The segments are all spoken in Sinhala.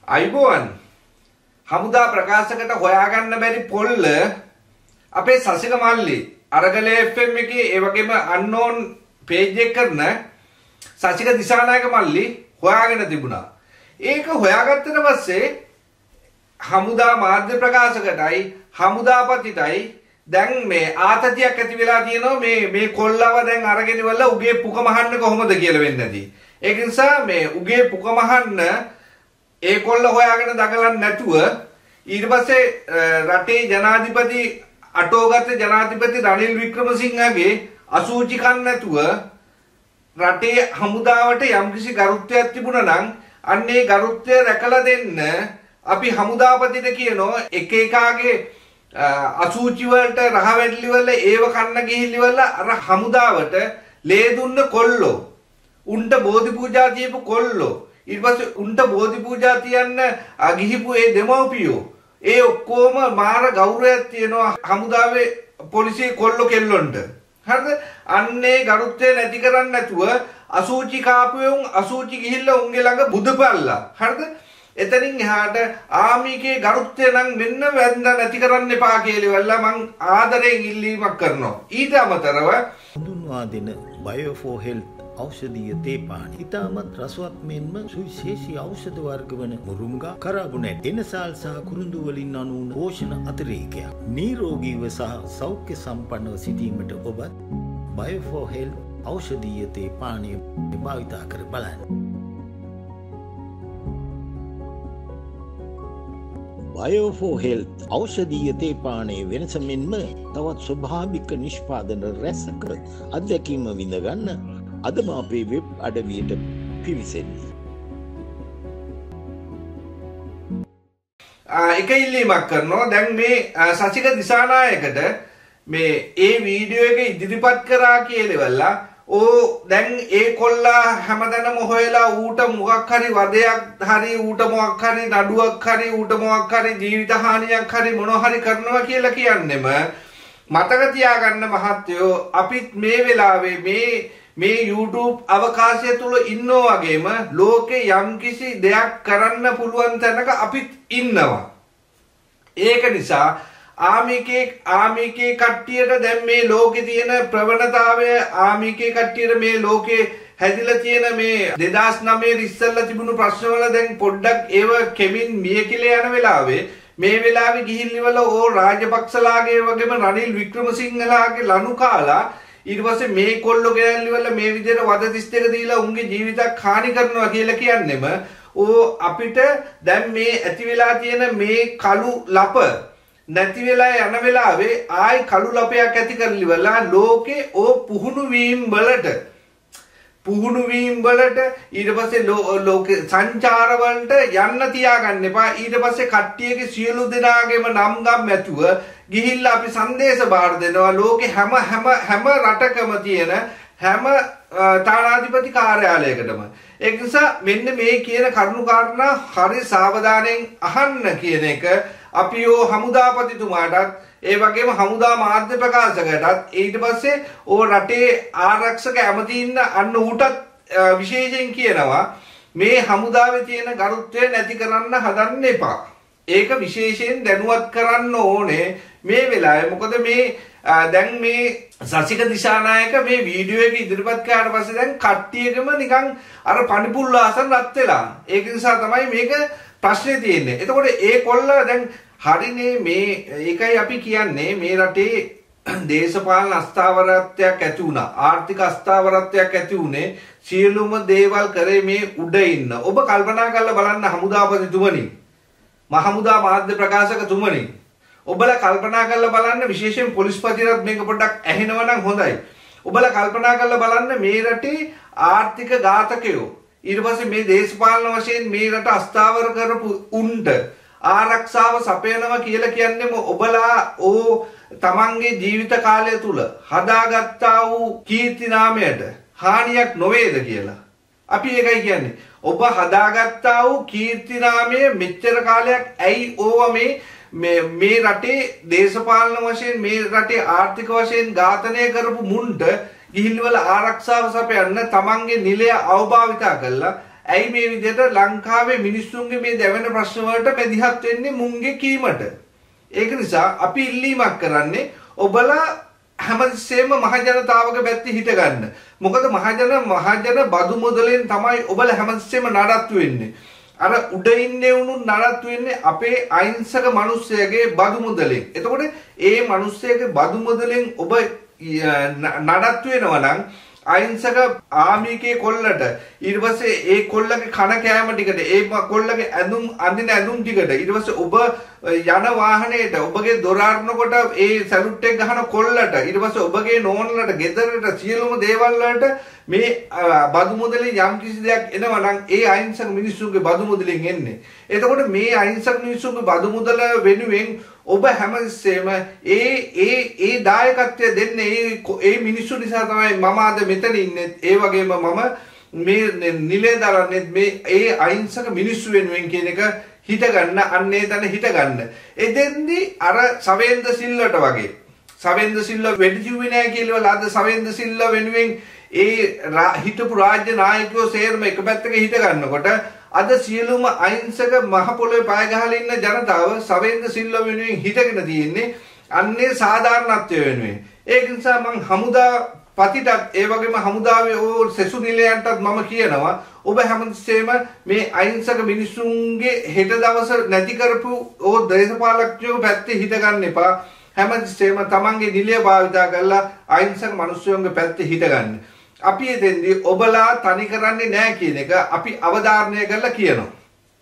අයිබෝන් හමුදා ප්‍රකාශකට හොයාගන්න බැරි පොල්ල අපේ සසික මල්ලි අරගල FM එකේ ඒ වගේම unknown page එක කරන සසික දිසානායක මල්ලි හොයාගෙන තිබුණා. ඒක හොයාගත්තට පස්සේ හමුදා මාධ්‍ය ප්‍රකාශකටයි හමුදාපතිටයි දැන් මේ ආතතියක් ඇති වෙලා තියෙනවා මේ කොල්ලව දැන් අරගෙන ඉවරලා උගේ පුක මහන්න කොහොමද කියලා වෙන්නේ නැති. ඒක නිසා මේ උගේ පුක මහන්න ඒ කොල්ල හොයාගෙන දඟලන්නේ නැතුව ඊට පස්සේ රටේ ජනාධිපති අටෝගත ජනාධිපති රනිල් වික්‍රමසිංහගේ අසූචි කන්න නැතුව රටේ හමුදාවට යම්කිසි ගරුත්වයක් තිබුණා නම් අන්නේ ගරුත්වය රැකලා දෙන්න අපි හමුදාපතිට කියනවා එක එකාගේ අසූචි වලට රහ වැටලි වල ඒව කන්න ගිහිල්ලිවල අර හමුදාවට ලේ දුන්න කොල්ලෝ උන්ට බෝධි පූජා තියපු කොල්ලෝ ඊට පස්සේ උන්ට බෝධි පූජා තියන්න ගිහිපු ඒ දෙමව්පියෝ ඒ ඔක්කොම මාර ගෞරවයක් තියෙනවා හමුදාවේ පොලිසිය කොල්ලෝ කෙල්ලොන්ට. හරිද? අන්නේ ගරුත්වය නැති කරන්නේ නැතුව අසූචි කාපුවුන් අසූචි ගිහිල්ලා උන්ගේ ළඟ බුදපල්ලා. හරිද? එතනින් එහාට ආමිකේ ගරුත්වය නම් මෙන්න වැන්ද නැති කරන්න එපා කියලා මං ආදරයෙන් ඉල්ලීමක් කරනවා. ඊට අමතරව හඳුන්වා දෙන බයෝ4 හෙල්ත් ඖෂධීය තේපාන ඉතාමත් රසවත් මෙන්ම සුවිශේෂී ඖෂධ වර්ග වන මුරුංගා කරාබුනේට් එනසාල් සහ කුරුඳු වලින් අනූන පෝෂණ අතිරේකයක් නිරෝගීව සහ සෞඛ්‍ය සම්පන්නව සිටීමට ඔබත් බයෝ4 හෙල්ත් ඖෂධීය තේපානය භාවිතා කර බලන්න. බයෝ4 හෙල්ත් ඖෂධීය තේපානයේ වෙනස මෙන්ම තවත් ස්වභාවික නිෂ්පාදන රැසක අත්දැකීම විඳ ගන්න අදම අපේ වෙබ් අඩවියට පිවිසෙන්නේ. එක ඉල්ලීමක් කරනවා දැන් මේ සසික දිසානායකට මේ ඒ වීඩියෝ එක ඉදිරිපත් කරා කියලා දැන් ඒ කොල්ලා හැමදැනම හොයලා ඌට මොකක් හරි වදයක් හරි ඌට මොකක් හරි නඩුවක් හරි ඌට මොකක් හරි ජීවිත හානියක් හරි මොනවා හරි කරනවා කියලා කියන්නෙම මතක තියාගන්න මහත්තයෝ අපිත් මේ වෙලාවේ මේ YouTube අවකාශය තුල ඉන්නෝ වගේම ලෝකේ යම්කිසි දෙයක් කරන්න පුළුවන් තැනක අපිත් ඉන්නවා. ඒක නිසා ආමිකේ කට්ටියට දැන් මේ ලෝකේ තියෙන ප්‍රවණතාවය ආමිකේ කට්ටියට මේ ලෝකේ හැදිලා තියෙන මේ 2009 ඉස්සෙල්ලා තිබුණු ප්‍රශ්නවල දැන් පොඩ්ඩක් ඒව කෙමින් මියකිලා යන වෙලාවේ මේ වෙලාවේ ගිහිල්ලිවල ඕ රාජපක්ෂලාගේ වගේම රනිල් වික්‍රමසිංහලාගේ ලනු කාලා ඊට පස්සේ මේ කොල්ලෝ ගෙනල්ලිවල මේ විදිහට වද 32 දීලා උන්ගේ ජීවිතයක් හානි කරනවා කියලා කියන්නෙම අපිට දැන් මේ ඇති වෙලා තියෙන මේ කළු ලප නැති වෙලා යන වෙලාවේ ආයි කළු ලපයක් ඇති කරලිවලා ලෝකේ පුහුණු වීම වලට ඊට පස්සේ ලෝකේ සංචාර වලට යන්න තියාගන්න එපා. ඊට පස්සේ කට්ටියගේ සියලු දෙනාගේම නම් ගම් ඇතුව ගිහිල්ලා අපි සංදේශ බාර දෙනවා ලෝකේ හැම රටකම තියෙන හැම තානාධිපති කාර්යාලයකටම. ඒ නිසා මෙන්න මේ කියන කරුණු කාරණා හරි සාවධානයෙන් අහන්න කියන එක අපි හමුදාපතිතුමාටත් ඒ වගේම හමුදා මාධ්‍ය ප්‍රකාශකයටත් ඊට පස්සේ රටේ ආරක්ෂක ඇමතියින්න අන්න ඌටත් විශේෂයෙන් කියනවා මේ හමුදාවේ තියෙන ගරුත්වය නැති කරන්න හදන්න එපා. ඒක විශේෂයෙන් දැනුවත් කරන්න ඕනේ මේ වෙලාවේ. මොකද මේ දැන් මේ සසික දිසානායක මේ වීඩියෝ එක ඉදිරිපත් කරාට පස්සේ දැන් කට්ටියකම නිකන් අර පණිපුල් ආසන රත් වෙලා. ඒක නිසා තමයි මේක ප්‍රශ්නේ තියෙන්නේ. එතකොට ඒ කොල්ල දැන් හරිනේ මේ ඒකයි අපි කියන්නේ මේ රටේ දේශපාලන අස්ථාවරත්වයක් ඇති වුණා. ආර්ථික අස්ථාවරත්වයක් ඇති උනේ සියලුම දේවල් කරේ මේ උඩ ඉන්න. ඔබ කල්පනා කරලා බලන්න හමුදාපතිතුමනි. මහමුදා මාධ්‍ය ප්‍රකාශකතුමනි. ඔබලා කල්පනා කරලා බලන්න විශේෂයෙන් පොලිස්පතිරත් මේක පොඩ්ඩක් ඇහෙනවා නම් හොඳයි. ඔබලා කල්පනා කරලා බලන්න මේ රටේ ආර්ථික ඝාතකයෝ ඊට පස්සේ මේ දේශපාලන වශයෙන් මේ රට අස්ථාවර කරපු උන්ට ආරක්ෂාව සපයනවා කියලා කියන්නේම ඔබලා තමන්ගේ ජීවිත කාලය තුල හදාගත්තා වූ කීර්ති නාමයට හානියක් නොවේද කියලා. අපි ඒකයි කියන්නේ. ඔබ හදාගත්තා වූ කීර්ති නාමය මෙච්චර කාලයක් ඇයි ඕවා මේ රටේ දේශපාලන වශයෙන් මේ රටේ ආර්ථික වශයෙන් ඝාතනය කරපු මුන්ට ගිහිල්වල ආරක්ෂාව සපයන්න තමන්ගේ නිලය අවභාවිතා කළා ඇයි මේ විදිහට ලංකාවේ මිනිස්සුන්ගේ මේ දැවෙන ප්‍රශ්න වලට මැදිහත් වෙන්නේ මුන්ගේ කීමට? ඒක නිසා අපි ඉල්ලීමක් කරන්නේ ඔබලා හැමතිස්සෙම මහජනතාවගේ පැත්තේ හිට ගන්න. මොකද මහජන බදු මුදලෙන් තමයි ඔබලා හැමතිස්සෙම නඩත්තු වෙන්නේ. අර උඩ ඉන්නේ උණු නඩත්තු වෙන්නේ අපේ අහිංසක මිනිස්සයගේ බදු මුදලෙන්. එතකොට ඒ මිනිස්සයගේ බදු මුදලෙන් ඔබ නඩත්තු වෙනවා නම් අහිංසක ආමිකේ කොල්ලට ඊට පස්සේ ඒ කොල්ලගේ කන කෑම ටිකට ඒ කොල්ලගේ ඇඳුම් අඳින ඇඳුම් ටිකට ඊට පස්සේ ඔබ යන වාහනේට ඔබගේ දොර අරනකොට ඒ සැලුට් එක ගහන කොල්ලට ඊට පස්සේ ඔබගේ නෝනලට ගෙදරට සියලුම දේවල් වලට මේ බදු මුදලෙන් යම් කිසි දෙයක් එනවා නම් ඒ අහිංසක මිනිස්සුන්ගේ බදු මුදලෙන් එන්නේ. එතකොට මේ අහිංසක මිනිස්සුන්ගේ බදු මුදල වෙනුවෙන් ඔබ හැමතිස්සෙම ඒ දායකත්වය දෙන්නේ ඒ මිනිස්සු නිසා තමයි මම අද මෙතන ඉන්නේ. ඒ වගේම මම මේ නිලේ දරන්නේ මේ ඒ අහිංසක මිනිස්සු වෙනුවෙන් කියන එක හිත ගන්න අන්නේ තන හිත ගන්න. එතෙන්දී අර සවේන්ද සිල්වට වගේ සවේන්ද සිල්ව වෙඩි කිව්වේ නෑ කියලා අද සවේන්ද සිල්ව වෙනුවෙන් ඒ හිටපු රාජ්‍ය නායකයෝ සේරම එක පැත්තක හිට ගන්නකොට අද සියලුම අහිංසක මහ පොළොවේ පය ගහලා ඉන්න ජනතාව සවේන්ද සිල්ව වෙනුවෙන් හිටගෙන තියෙන්නේ අන්නේ සාධාරණත්වය වෙනුවෙන්. ඒක නිසා මම හමුදා පතිටත් ඒ වගේම හමුදාවේ ඕ සෙසු නිලයන්ටත් මම කියනවා ඔබ හැමතිස්සෙම මේ අහිංසක මිනිසුන්ගේ හෙට දවස නැති කරපු ඕ දේශපාලකයෝ පැත්තේ හිට ගන්න එපා. හැමතිස්සෙම තමන්ගේ නිලය භාවිතා කරලා අහිංසක මිනිස්සුන්ගේ පැත්තේ හිට ගන්න. අපි එතෙන්දී ඔබලා තනි කරන්නේ නැහැ කියන එක අපි අවධාරණය කරලා කියනවා.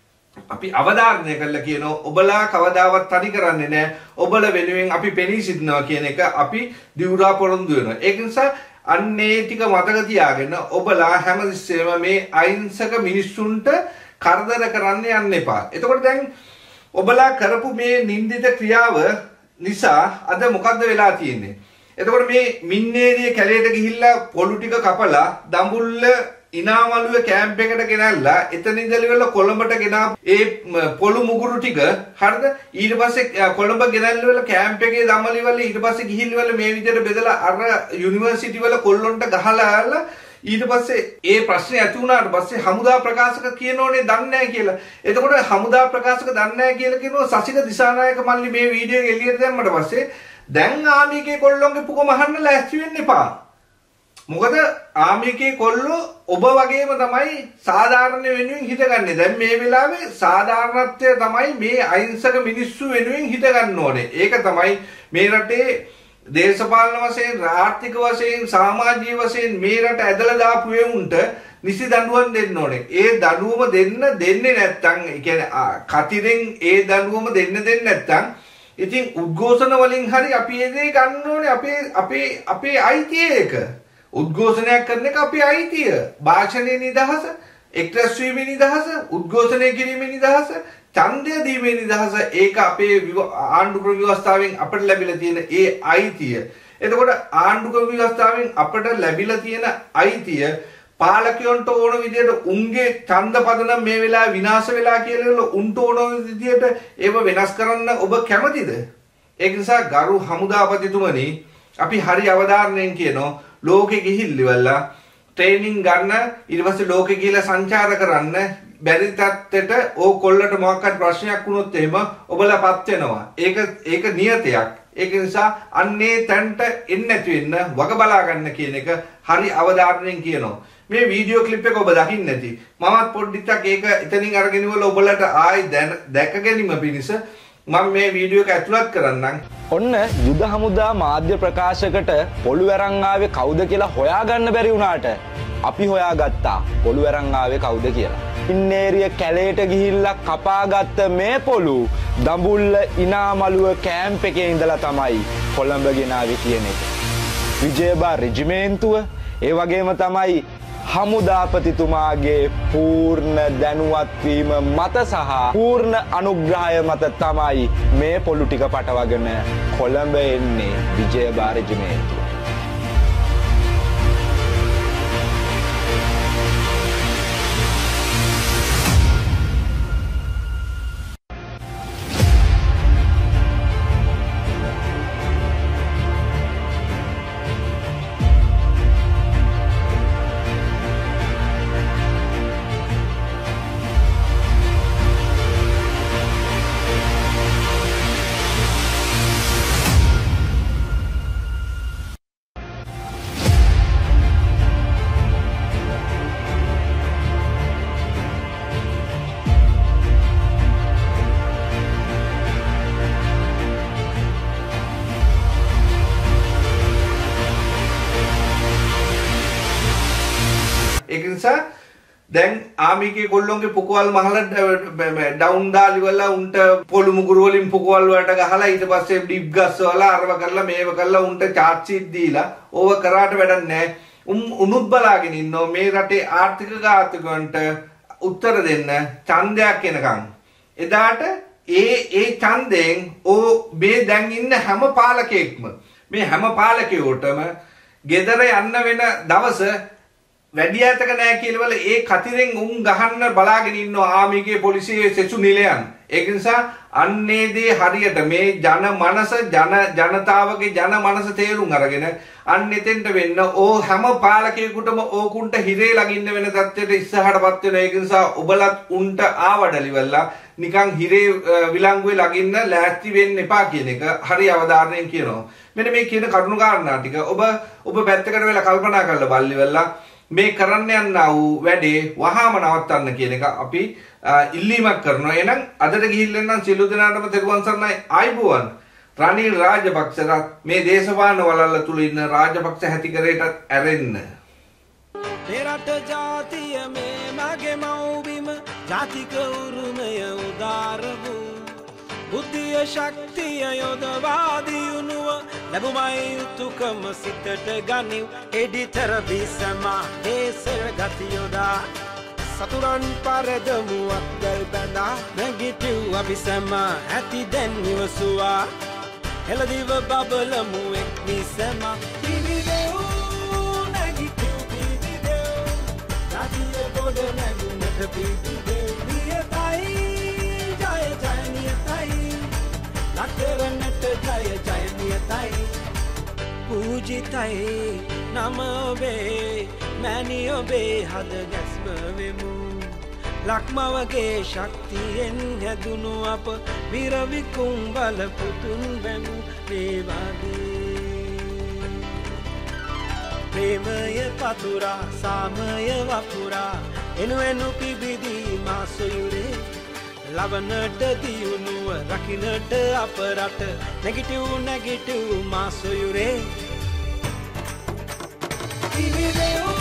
අපි අවධාරණය කරලා කියනවා ඔබලා කවදාවත් තනි කරන්නේ නැහැ. ඔබලා වෙනුවෙන් අපි පෙනී සිටිනවා කියන එක අපි දිවුරා පොරොන්දු වෙනවා. ඒක නිසා අන්නේ ටික මතක තියාගෙන ඔබලා හැමතිස්සෙම මේ අහිංසක මිනිස්සුන්ට කරදර කරන්න යන්න එපා. එතකොට දැන් ඔබලා කරපු මේ නින්දිත ක්‍රියාව නිසා අද මොකද්ද වෙලා තියෙන්නේ? එතකොට මේ මින්නේරිය කැලේට ගිහිල්ලා පොළු ටික කපලා දඹුල්ල ඉනාමලුවේ කැම්ප් එකට ගෙනල්ලා එතන ඉඳලා කොළඹට ගෙනා ඒ පොළු මුගුරු ටික හරිද ඊට පස්සේ කොළඹ ගෙනල්ලා කැම්ප් එකේ දමලිවල ඊට පස්සේ ගිහිල්ලා මේ විදිහට බෙදලා අර යුනිවර්සිටි වල කොල්ලොන්ට ගහලා ඊට පස්සේ ඒ ප්‍රශ්නේ ඇති වුණාට පස්සේ හමුදා ප්‍රකාශක කියනෝනේ දන්නේ නැහැ කියලා. එතකොට හමුදා ප්‍රකාශක දන්නේ නැහැ කියලා කියනවා සසික දිසානායක මල්ලි මේ වීඩියෝ එක එළියට දැම්මට පස්සේ දැන් ආමිකේ කොල්ලොන්ගේ පුකම අහන්න ලෑස්ති වෙන්න එපා. මොකද ආමිකේ කොල්ලෝ ඔබ වගේම තමයි සාධාරණ වෙනුවෙන් හිතගන්නේ. දැන් මේ වෙලාවේ සාධාරණත්වය තමයි මේ අහිංසක මිනිස්සු වෙනුවෙන් හිතගන්න ඕනේ. ඒක තමයි මේ රටේ දේශපාලන වශයෙන් ආර්ථික වශයෙන් සමාජීය වශයෙන් මේ රට ඇදලා දාපු වුන්ට නිසි දඬුවම් දෙන්න ඕනේ. ඒ දඬුවම දෙන්නේ නැත්නම් ඒ කියන්නේ කතිරෙන් ඒ දඬුවම දෙන්නේ නැත්නම් ඉතින් උද්ඝෝෂණ වලින් හරි අපි ඒ ගන්න ඕනේ අපේ අයිතිය ඒක. උද්ඝෝෂණයක් කරන එක අපේ අයිතිය. භාෂණයේ නිදහස, එක්රැස් වීමේ නිදහස, උද්ඝෝෂණය කිරීමේ නිදහස, ඡන්දය දීමේ නිදහස ඒක අපේ ආණ්ඩුක්‍රම ව්‍යවස්ථාවෙන් අපට ලැබිලා තියෙන ඒ අයිතිය. එතකොට ආණ්ඩුක්‍රම ව්‍යවස්ථාවෙන් අපට ලැබිලා තියෙන අයිතිය පාලකයන්ට ඕන විදිහට උන්ගේ ඡන්ද පදනම් මේ වෙලාවේ විනාශ වෙලා කියලා උන්ට ඕන විදිහට ඒව වෙනස් කරන්න ඔබ කැමතිද? ඒක නිසා ගරු හමුදාපතිතුමනි අපි හරි අවධාරණයෙන් කියනවා ලෝකෙ ගිහිල්ලිවලා ට්‍රේනින් ගන්න ඊට පස්සේ ලෝකෙ ගිහිල්ලා සංචාර කරන්න බැරි තත්ත්වයට ඕ කොල්ලට මොකක් හරි ප්‍රශ්නයක් වුණොත් එහෙම ඔබලාපත් වෙනවා. ඒක නියතයක්. ඒක නිසා අන්නේ තැන්ට එන්නේ නැති වෙන්න වග බලා ගන්න කියන එක හරි අවධාරණයෙන් කියනවා. මේ වීඩියෝ ක්ලිප් එක ඔබ දකින්න නැති. මමත් පොඩ්ඩක් ඒක එතනින් අරගෙන ඉවල ඔබලට ආයි දැක ගැනීම පිණිස මම මේ වීඩියෝ එක ඇතුළත් කරන්නම්. ඔන්න යුද හමුදා මාධ්‍ය ප්‍රකාශකට පොළු අරන් ආවේ කවුද කියලා හොයාගන්න බැරි වුණාට අපි හොයාගත්තා පොළු අරන් ආවේ කවුද කියලා. ඉන්නේරිය කැලේට ගිහිල්ලා කපාගත්ත මේ පොළු දඹුල්ල ඉනාමලුව කැම්ප් එකේ ඉඳලා තමයි කොළඹ ගෙනාවේ කියන එක. විජයබා රෙජිමේන්තුව ඒ වගේම තමයි හමුදාපතිතුමාගේ පූර්ණ දැනුවත් වීම මත සහ පූර්ණ අනුග්‍රහය මත තමයි මේ පොළු ටික පටවගෙන කොළඹ එන්නේ විජයබා රෙජිමේන්තුව. දැන් ආමිකේ කොල්ලොන්ගේ පුකවල් මහලා ඩවුන් දාලිවලා උන්ට පොළු මුගුරු වලින් පුකවල් වලට ගහලා ඊට පස්සේ ඩිප් ගස්සවලා අරව කරලා මේව කරලා උන්ට චාර්ජ් ෂීට් දීලා ඕව කරාට වැඩක් නැහැ. උනුත් බලාගෙන ඉන්නෝ මේ රටේ ආර්ථික ඝාතකයන්ට උත්තර දෙන්න ඡන්දයක් එනකන්. එදාට ඒ ඡන්දයෙන් මේ දැන් ඉන්න හැම පාලකයෙක්ම මේ හැම පාලකයෝටම ගෙදර යන්න වෙන දවස වැඩි ඈතක නැහැ කියලා ඒ කතිරෙන් උන් ගහන්න බලාගෙන ඉන්නවා ආමිගේ පොලිසියේ සෙසු නිලයන්. ඒක නිසා අන්නේ දේ හරියට මේ ජනතාවගේ ජන මනස තේරුම් අරගෙන අන්න එතෙන්ට වෙන්න හැම පාලකයෙකුටම ඕකුන්ට හිරේ ලගින්න වෙන තත්ත්වයට ඉස්සහටපත් වෙන. ඒක නිසා ඔබලත් උන්ට ආවඩලිවලා නිකන් හිරේ විලංගුවේ ලගින්න ලෑස්ති වෙන්න එපා කියන එක හරි අවධාරණයෙන් කියනවා. මෙන්න මේ කියන කරුණු කාරණා ටික ඔබ පැත්තකට වෙලා කල්පනා කරලා බලලිවලා මේ කරන්න යනා වූ වැඩේ වහාම නවත්තන්න කියන එක අපි ඉල්ලීමක් කරනවා. එහෙනම් අදට ගිහිල්ලා නම් සියලු දෙනාටම තෙරුවන් සරණයි. ආයිබෝවන්. රනිල් රාජපක්ෂට මේ දේශපාලන වලල්ල තුල ඉන්න රාජපක්ෂ හැතිකරේටත් ඇරෙන්න. මේ රට ජාතිය මේ මගේ මව්බිම ජාතික උරුමය උදාර වූ බුද්ධිය ශක්තිය යොදවා දියුණුව ලැබුමයි යුතුයකම සිතට ගනිව් එඩිතර බිසම දේශර ගතියොදා සතුරන් පරදමුවක් ගල් බඳා නැගිටිව් අபிසම ඇති දැන් නිවසුවා හෙළදිව බබලමු එක් විසම පිවිදෙව් නැගිටිව් පිවිදෙව් ජාතිය ගොඩ නැගුණට පිවිදෙව් නියතයි ජය ජය නියතයි ලක්තරන්නට ජය ජය නියතයි පූජිතයි නම ඔබේ මැනි ඔබේ හද ගැස්ම වෙමු ලක්මවගේ ශක්තියෙන් හැදුණු අප විරවිකුම් බල පුතුන් බැමු වේවාගේ ප්‍රේමය පතුරා සාමය වපුරා එනු පිබිදී මා සොයුරේ ලබනට දියුණුව රකින්නට අප රට නැගිටිව් මා සොයුරේ